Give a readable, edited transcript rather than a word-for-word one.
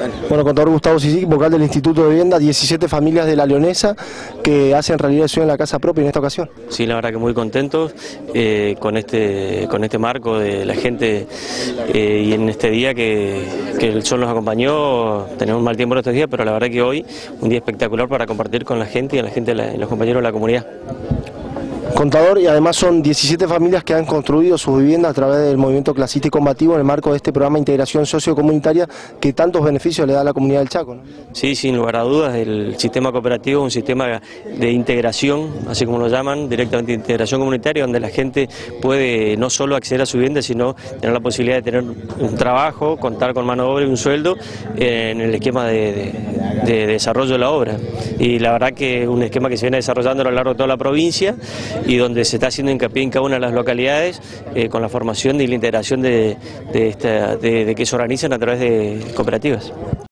Bueno, contador Gustavo Sisic, vocal del Instituto de Vivienda, 17 familias de La Leonesa que hacen realidad el sueño en la casa propia en esta ocasión. Sí, la verdad que muy contentos con este marco de la gente y en este día que el sol nos acompañó. Tenemos un mal tiempo estos días, pero la verdad que hoy un día espectacular para compartir con la gente y los compañeros de la comunidad. Contador, y además son 17 familias que han construido sus viviendas a través del movimiento clasista y combativo en el marco de este programa de integración sociocomunitaria que tantos beneficios le da a la comunidad del Chaco, ¿no? Sí, sin lugar a dudas, el sistema cooperativo es un sistema de integración, así como lo llaman, directamente de integración comunitaria, donde la gente puede no solo acceder a su vivienda, sino tener la posibilidad de tener un trabajo, contar con mano de obra y un sueldo en el esquema de desarrollo de la obra. Y la verdad que es un esquema que se viene desarrollando a lo largo de toda la provincia y donde se está haciendo hincapié en cada una de las localidades con la formación y la integración de que se organizan a través de cooperativas.